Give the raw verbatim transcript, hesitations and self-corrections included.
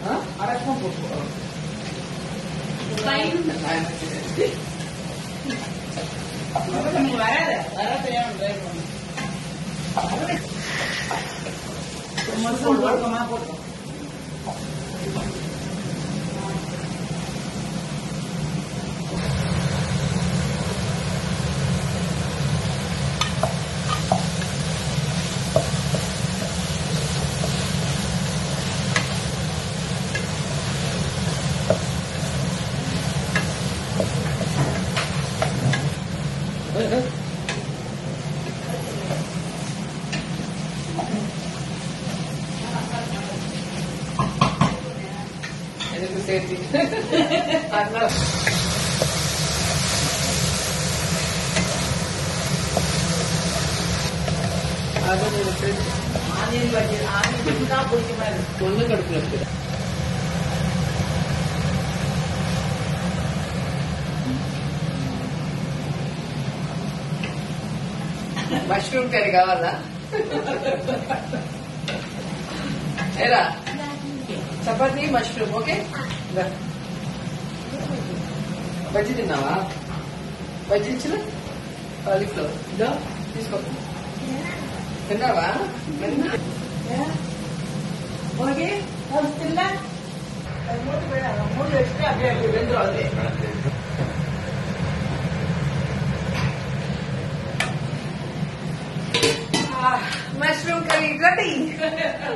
அரை ஸ்பூன் போட்டு நமக்கு வராது வர தெரியாம ட்ரை பண்ணும் போட்டுமா போட்டோம் எனக்கு சேர்த்து ஆனியன் பஜ்ஜி ஆனியன் பஜ்ஜி தான் பிடிக்குமா இருக்கு ஒண்ணு கடுப்புல இருக்கு మష్రూమ్ కర్రీ కావాలా ఏరా చపాతీ మష్రూమ్ ఓకే బజ్జీ తిన్నావా బజ్జీ ఇచ్చిన కాలీఫ్లవర్ ఇదో తీసుకో తిన్నావా ఓకే తిన్నా మూడు వేస్తే అదే రెండు అదే मशरूम करी रेडी